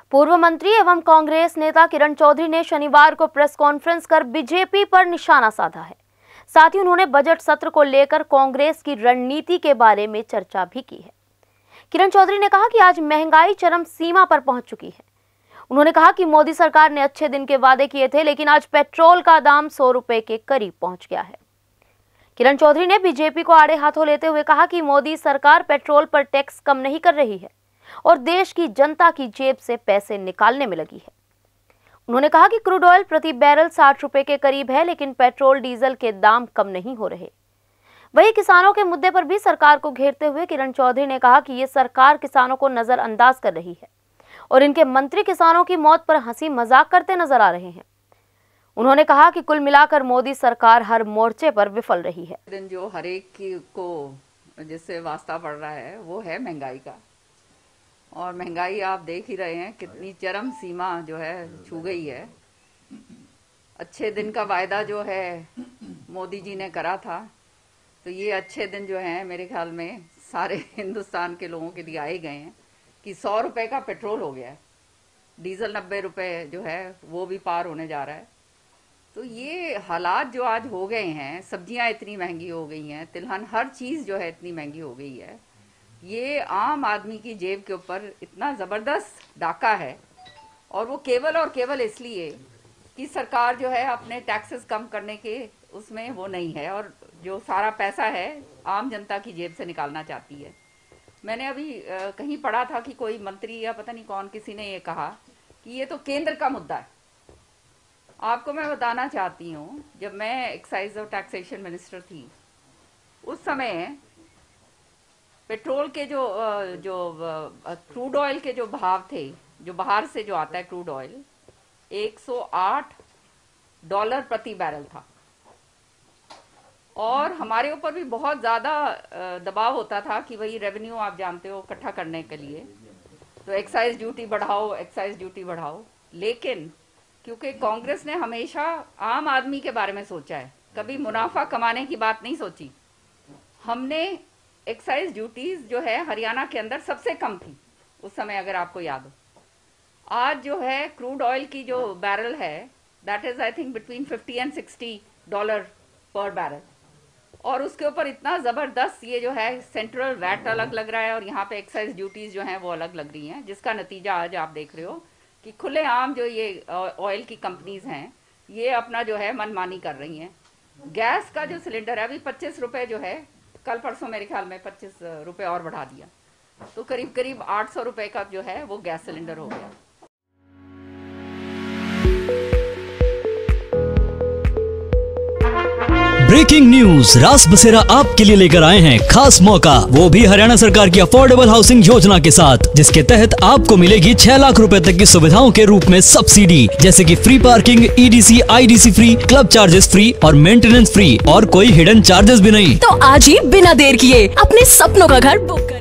पूर्व मंत्री एवं कांग्रेस नेता किरण चौधरी ने शनिवार को प्रेस कॉन्फ्रेंस कर बीजेपी पर निशाना साधा है। साथ ही उन्होंने बजट सत्र को लेकर कांग्रेस की रणनीति के बारे में चर्चा भी की है। किरण चौधरी ने कहा कि आज महंगाई चरम सीमा पर पहुंच चुकी है। उन्होंने कहा कि मोदी सरकार ने अच्छे दिन के वादे किए थे, लेकिन आज पेट्रोल का दाम 100 रुपए के करीब पहुंच गया है। किरण चौधरी ने बीजेपी को आड़े हाथों लेते हुए कहा कि मोदी सरकार पेट्रोल पर टैक्स कम नहीं कर रही है और देश की जनता की जेब से पैसे निकालने में लगी है। उन्होंने कहा कि क्रूड ऑयल प्रति बैरल 60 रुपए के करीब है, लेकिन पेट्रोल डीजल के दाम कम नहीं हो रहे। वहीं किसानों के मुद्दे पर भी सरकार को घेरते हुए किरण चौधरी ने कहा कि ये सरकार किसानों को नजरअंदाज कर रही है और इनके मंत्री किसानों की मौत पर हंसी मजाक करते नजर आ रहे हैं। उन्होंने कहा कि कुल मिलाकर मोदी सरकार हर मोर्चे पर विफल रही है। दिन जो हर एक को जिससे वास्ता पड़ रहा है वो है महंगाई का, और महंगाई आप देख ही रहे हैं कितनी चरम सीमा जो है छू गई है। अच्छे दिन का वायदा जो है मोदी जी ने करा था, तो ये अच्छे दिन जो हैं मेरे ख्याल में सारे हिंदुस्तान के लोगों के लिए आए गए हैं कि 100 रुपए का पेट्रोल हो गया है, डीजल 90 रुपए जो है वो भी पार होने जा रहा है। तो ये हालात जो आज हो गए हैं, सब्जियां इतनी महंगी हो गई हैं, तिलहन हर चीज़ जो है इतनी महंगी हो गई है, ये आम आदमी की जेब के ऊपर इतना ज़बरदस्त डाका है। और वो केवल और केवल इसलिए कि सरकार जो है अपने टैक्सेस कम करने के उसमें वो नहीं है, और जो सारा पैसा है आम जनता की जेब से निकालना चाहती है। मैंने अभी कहीं पढ़ा था कि कोई मंत्री या पता नहीं कौन, किसी ने ये कहा कि ये तो केंद्र का मुद्दा है। आपको मैं बताना चाहती हूँ, जब मैं एक्साइज और टैक्सेशन मिनिस्टर थी उस समय पेट्रोल के जो क्रूड ऑयल के जो भाव थे, जो बाहर से जो आता है क्रूड ऑयल, $108 प्रति बैरल था। और हमारे ऊपर भी बहुत ज़्यादा दबाव होता था कि भाई रेवेन्यू आप जानते हो इकट्ठा करने के लिए तो एक्साइज ड्यूटी बढ़ाओ, एक्साइज ड्यूटी बढ़ाओ। लेकिन क्योंकि कांग्रेस ने हमेशा आम आदमी के बारे में सोचा है, कभी मुनाफा कमाने की बात नहीं सोची। हमने एक्साइज ड्यूटीज जो है हरियाणा के अंदर सबसे कम थी उस समय, अगर आपको याद हो। आज जो है क्रूड ऑयल की जो बैरल है that is I think between $50 and $60 पर बैरल, और उसके ऊपर इतना ज़बरदस्त ये जो है सेंट्रल वैट अलग लग रहा है और यहाँ पे एक्साइज ड्यूटीज जो हैं वो अलग लग रही हैं, जिसका नतीजा आज आप देख रहे हो कि खुलेआम जो ये ऑयल की कंपनीज हैं ये अपना जो है मनमानी कर रही हैं। गैस का जो सिलेंडर है अभी 25 रुपए जो है, कल परसों मेरे ख्याल में 25 रुपए और बढ़ा दिया, तो करीब करीब 800 रुपए का जो है वो गैस सिलेंडर हो गया। ब्रेकिंग न्यूज, रास बसेरा आपके लिए लेकर आए हैं खास मौका, वो भी हरियाणा सरकार की अफोर्डेबल हाउसिंग योजना के साथ, जिसके तहत आपको मिलेगी 6 लाख रुपए तक की सुविधाओं के रूप में सब्सिडी, जैसे कि free parking, EDC, IDC free, club charges free और मेंटेनेंस फ्री, और कोई हिडन चार्जेस भी नहीं। तो आज ही बिना देर किए अपने सपनों का घर बुक करें।